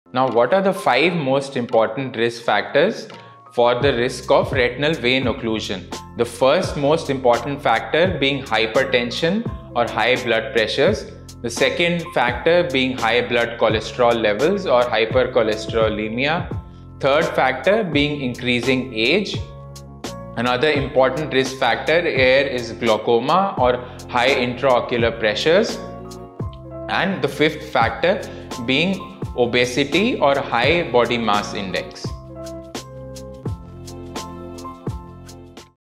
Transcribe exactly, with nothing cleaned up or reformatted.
Now, what are the five most important risk factors for the risk of retinal vein occlusion? The first most important factor being hypertension or high blood pressures. The second factor being high blood cholesterol levels or hypercholesterolemia. Third factor being increasing age. Another important risk factor here is glaucoma or high intraocular pressures. And the fifth factor being obesity or high body mass index.